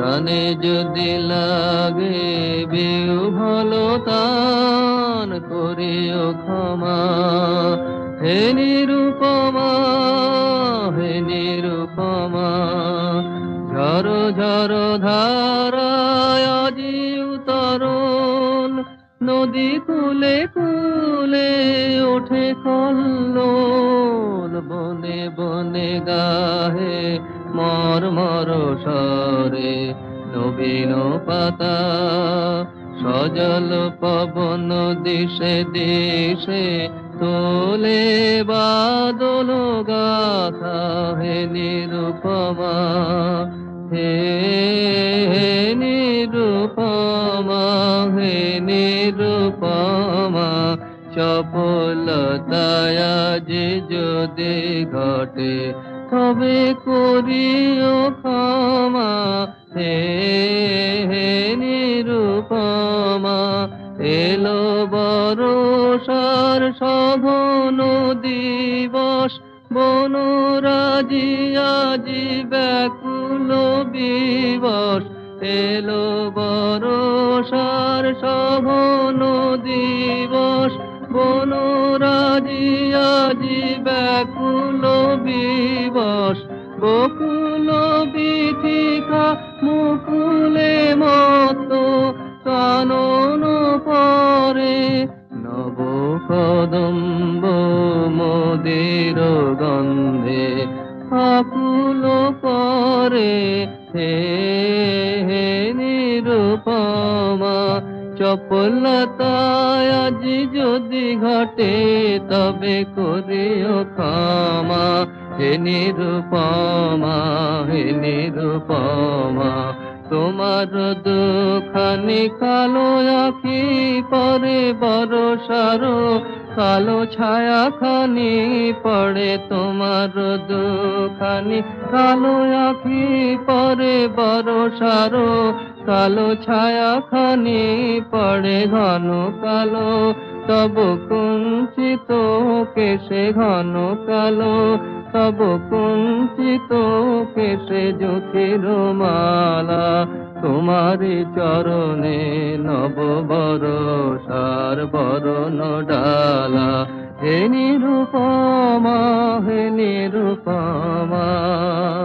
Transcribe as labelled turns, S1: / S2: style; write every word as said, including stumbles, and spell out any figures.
S1: প্রাণে যদি লাগে বেউ ভালো তান করিও ক্ষমা। হে নিরুপমা, হে নিরুপমা, ঝরো ঝরো ধারায় আজি উতরণ, নদী কূলে কূলে ওঠে কল্লোল, বনে বনে গাহে মর্মর স্বরে নবীন পাতা। সজল পবন দিশে দিশে তোলে বাদল গাথা। হে নিরুপমা, হে নিরুপমা, হে নিরুপমা, চপলতায় আজি যদি ঘটে তবে করিও ক্ষমা। হে হে নিরুপমা, এলো বর্ষার শোভন দিবস, বনরাজি আজি ব্যাকুল বিবশ। এলো বর্ষার শোভন দিবস, বনরাজি আজি ব্যাকুল বিবশ। বকুল বীথিকা মুকুলে মত্ত, কানন পরে নব কদম্ব মোদের গন্ধে আকুল পরে। হে হে নিরুপমা, চপলতায় আজি যদি ঘটে তবে করিও ক্ষমা। হে নিরুপমা, হে নিরুপমা, তোমার দুখানি কালো আঁখি পরে বর্ষার কালো ছায়া খানি পড়ে। তোমার দুখানি কালো আঁখি পরে বর্ষার কালো ছায়া খানি পড়ে। ঘন কালো তব কুঞ্চিত কেশে, ঘন কালো তব কুঞ্চিত কেশে জুথির মালা। তোমারি চরণে নব বর্ষার বরণ ডালা। হে নিরুপমা, হে নিরুপমা।